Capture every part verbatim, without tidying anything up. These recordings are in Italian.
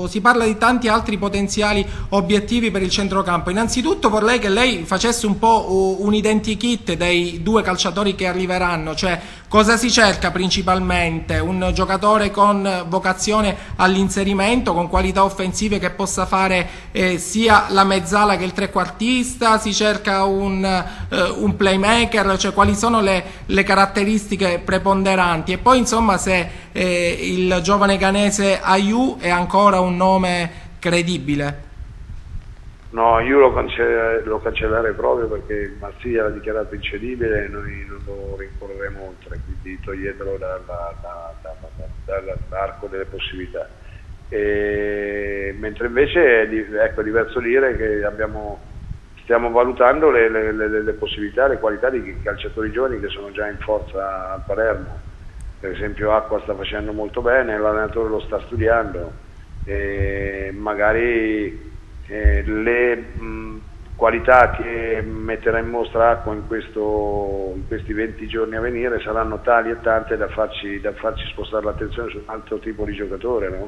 uh, si parla di tanti altri potenziali obiettivi per il centrocampo. Innanzitutto vorrei che lei facesse un po' uh, un identikit dei due calciatori che arriveranno, cioè cosa si cerca principalmente? Un giocatore con vocazione all'inserimento, con qualità offensive che possa fare eh, sia la mezzala che il trequartista, si cerca un, eh, un playmaker, cioè quali sono le, le caratteristiche preponderanti, e poi insomma se eh, il giovane ghanese Ayew è ancora un nome credibile. No, io lo, cance lo cancellerei proprio perché Marsiglia l'ha dichiarato incedibile e noi non lo rincorreremo oltre, quindi toglietelo dall'arco delle possibilità. E, mentre invece è ecco, diverso dire che abbiamo, stiamo valutando le, le, le, le possibilità, le qualità di calciatori giovani che sono già in forza al Palermo. Per esempio Acqua sta facendo molto bene, l'allenatore lo sta studiando e magari Eh, le mh, qualità che metterà in mostra Acqua in, questo, in questi venti giorni a venire saranno tali e tante da farci, da farci spostare l'attenzione su un altro tipo di giocatore, no?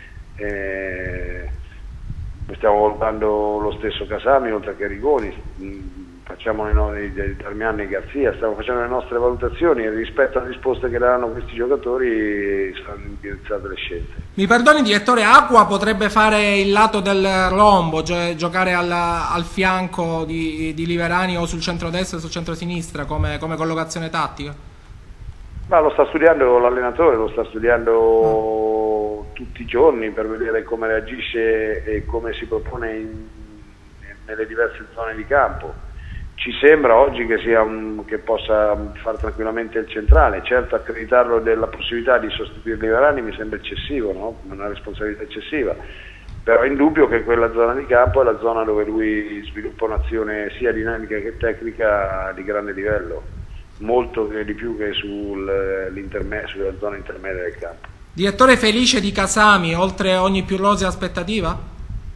eh, stiamo valutando lo stesso Casami oltre che Rigoni, mh, facciamo le noi, Darmian e Garzia, stiamo facendo le nostre valutazioni e rispetto alle risposte che daranno questi giocatori saranno indirizzate le scelte. Mi perdoni direttore, Acqua potrebbe fare il lato del rombo, cioè giocare al, al fianco di, di Liverani o sul centro-destra o sul centro-sinistra come, come collocazione tattica? Ma lo sta studiando l'allenatore, lo sta studiando oh. tutti i giorni per vedere come reagisce e come si propone in, nelle diverse zone di campo. Ci sembra oggi che, sia un, che possa fare tranquillamente il centrale, certo accreditarlo della possibilità di sostituire Liverani mi sembra eccessivo, no? Una responsabilità eccessiva, però è indubbio che quella zona di campo è la zona dove lui sviluppa un'azione sia dinamica che tecnica di grande livello, molto di più che sul, sulla zona intermedia del campo. Direttore, felice di Casami, oltre ogni più rosea aspettativa?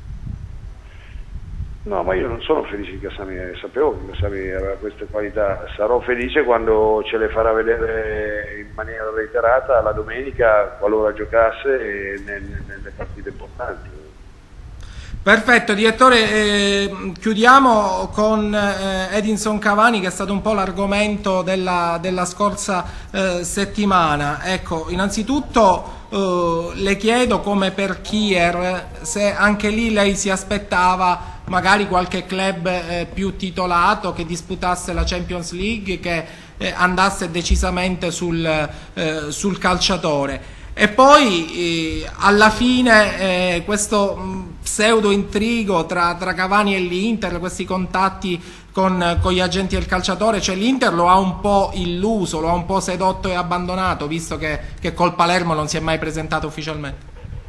No, ma io non sono felice di Casami, sapevo che Casami aveva queste qualità, sarò felice quando ce le farà vedere in maniera reiterata la domenica qualora giocasse nelle, nelle partite importanti. Perfetto, direttore, eh, chiudiamo con eh, Edinson Cavani, che è stato un po' l'argomento della, della scorsa eh, settimana. Ecco, innanzitutto eh, le chiedo, come per Kier, se anche lì lei si aspettava magari qualche club eh, più titolato che disputasse la Champions League, che eh, andasse decisamente sul, eh, sul calciatore. E poi eh, alla fine eh, questo mh, pseudo intrigo tra, tra Cavani e l'Inter, questi contatti con, con gli agenti del calciatore, cioè l'Inter lo ha un po' illuso, lo ha un po' sedotto e abbandonato, visto che, che col Palermo non si è mai presentato ufficialmente.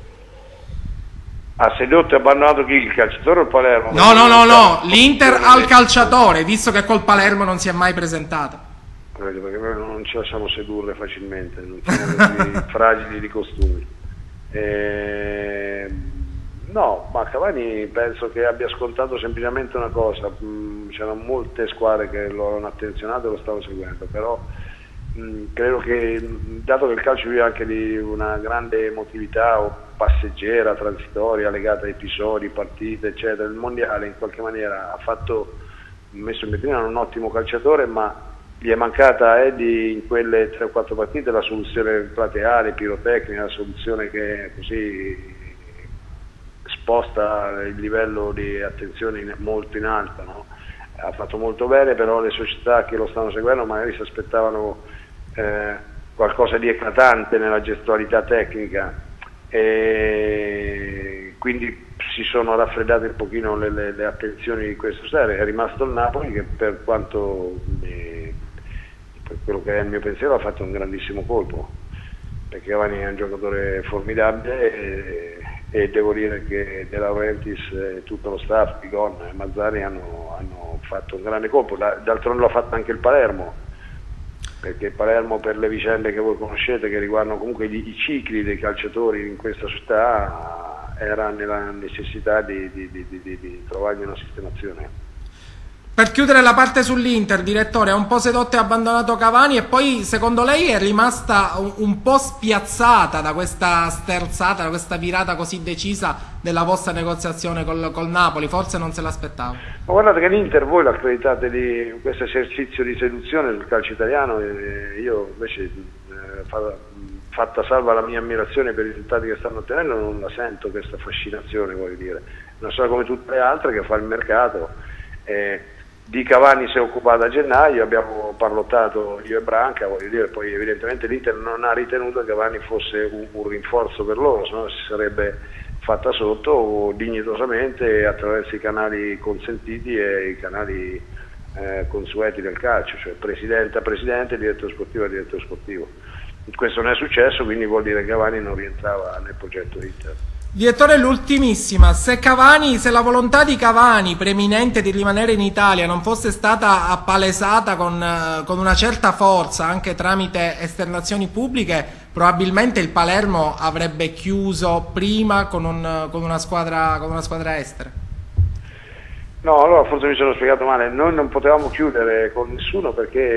Ha sedotto e abbandonato chi? Il calciatore o il Palermo? No, no, no, no, l'Inter al calciatore, visto che col Palermo non si è mai presentato. Perché noi non ci lasciamo sedurre facilmente, non siamo così fragili di costumi. E... No, ma Cavani penso che abbia ascoltato semplicemente una cosa, c'erano molte squadre che lo avevano attenzionato e lo stavano seguendo, però mh, credo che, dato che il calcio vive anche di una grande emotività o passeggera, transitoria, legata a episodi, partite, eccetera, il mondiale in qualche maniera ha fatto, messo in vetrina un ottimo calciatore, ma gli è mancata a Eddie in quelle tre o quattro partite la soluzione plateale, pirotecnica, la soluzione che così sposta il livello di attenzione in, molto in alto, no? Ha fatto molto bene, però le società che lo stanno seguendo magari si aspettavano eh, qualcosa di eclatante nella gestualità tecnica e quindi si sono raffreddate un pochino le, le, le attenzioni di questo serie. È rimasto il Napoli che, per quanto eh, per quello che è il mio pensiero, ha fatto un grandissimo colpo, perché Cavani è un giocatore formidabile e, e devo dire che De Laurentiis e tutto lo staff, Pigon e Mazzari hanno, hanno fatto un grande colpo. D'altronde l'ha fatto anche il Palermo, perché il Palermo, per le vicende che voi conoscete che riguardano comunque gli, i cicli dei calciatori in questa società, era nella necessità di, di, di, di, di trovargli una sistemazione. Per chiudere la parte sull'Inter, direttore, ha un po' sedotto e abbandonato Cavani, e poi secondo lei è rimasta un, un po' spiazzata da questa sterzata, da questa virata così decisa della vostra negoziazione col, col Napoli? Forse non se l'aspettava. Ma guardate che l'Inter voi l'accreditate di questo esercizio di seduzione sul calcio italiano, e io invece eh, fatta salva la mia ammirazione per i risultati che stanno ottenendo non la sento questa fascinazione, voglio dire. Non so, come tutte le altre che fa il mercato. Eh, Di Cavani si è occupata a gennaio, abbiamo parlottato io e Branca, voglio dire, poi evidentemente l'Inter non ha ritenuto che Cavani fosse un, un rinforzo per loro, se no si sarebbe fatta sotto dignitosamente attraverso i canali consentiti e i canali eh, consueti del calcio, cioè presidente a presidente, direttore sportivo a direttore sportivo. Questo non è successo, quindi vuol dire che Cavani non rientrava nel progetto Inter. Direttore, l'ultimissima, se Cavani, se la volontà di Cavani preminente di rimanere in Italia non fosse stata appalesata con, con una certa forza anche tramite esternazioni pubbliche, probabilmente il Palermo avrebbe chiuso prima con, un, con, una, squadra, con una squadra estera. No, allora forse mi sono spiegato male, noi non potevamo chiudere con nessuno perché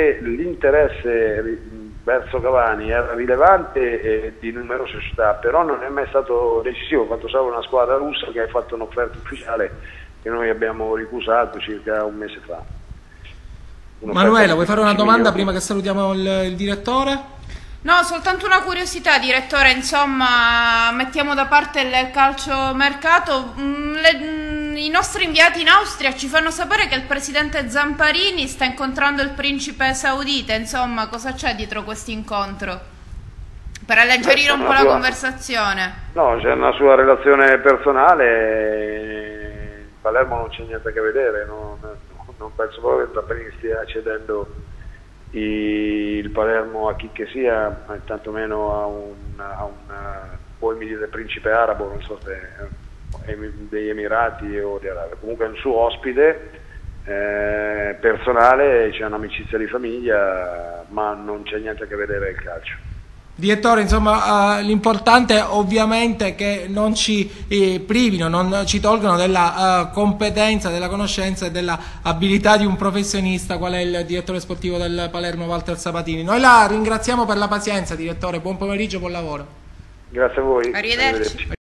l'interesse verso Cavani era rilevante e di numerose società, però non è mai stato decisivo. Ho fatto salvo una squadra russa che ha fatto un'offerta ufficiale che noi abbiamo ricusato circa un mese fa. Manuela, vuoi fare una domanda prima che salutiamo il, il direttore? No, soltanto una curiosità, direttore, insomma, mettiamo da parte il calciomercato. Le, I nostri inviati in Austria ci fanno sapere che il presidente Zamparini sta incontrando il principe saudita, insomma, cosa c'è dietro questo incontro? Per alleggerire un po' la conversazione. No, c'è una sua relazione personale, in Palermo non c'è niente a che vedere, non, non penso proprio che Zamparini stia cedendo il Palermo a chi che sia, tantomeno a un, a un poi mi dite principe arabo, non so se degli Emirati o di Arabia, comunque è un suo ospite eh, personale, c'è un'amicizia di famiglia, ma non c'è niente a che vedere il calcio. Direttore, insomma, uh, l'importante è ovviamente che non ci eh, privino, non ci tolgano della uh, competenza, della conoscenza e della abilità di un professionista qual è il direttore sportivo del Palermo, Walter Sabatini. Noi la ringraziamo per la pazienza, direttore, buon pomeriggio, buon lavoro. Grazie a voi. Arrivederci. Arrivederci.